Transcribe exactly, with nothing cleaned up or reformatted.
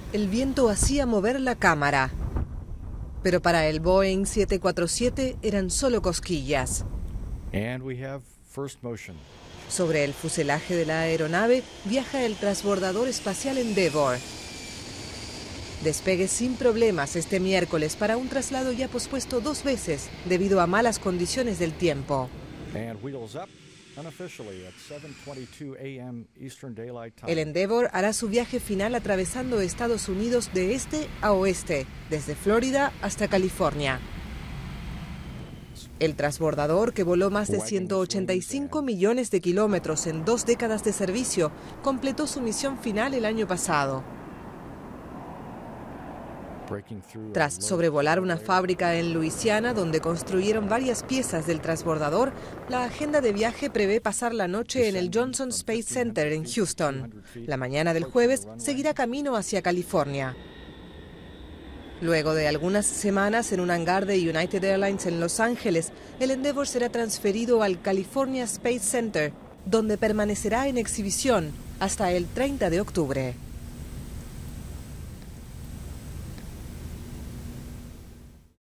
El viento hacía mover la cámara, pero para el Boeing siete cuatro siete eran solo cosquillas. And we have first motion. Sobre el fuselaje de la aeronave viaja el transbordador espacial Endeavour. Despegue sin problemas este miércoles para un traslado ya pospuesto dos veces debido a malas condiciones del tiempo. And wheels up unofficially at seven twenty-two a m Eastern Daylight Time. El Endeavour hará su viaje final atravesando Estados Unidos de este a oeste, desde Florida hasta California. El transbordador, que voló más de ciento ochenta y cinco millones de kilómetros en dos décadas de servicio, completó su misión final el año pasado. Tras sobrevolar una fábrica en Luisiana donde construyeron varias piezas del transbordador, la agenda de viaje prevé pasar la noche en el Johnson Space Center en Houston. La mañana del jueves seguirá camino hacia California. Luego de algunas semanas en un hangar de United Airlines en Los Ángeles, el Endeavour será transferido al California Space Center, donde permanecerá en exhibición hasta el treinta de octubre.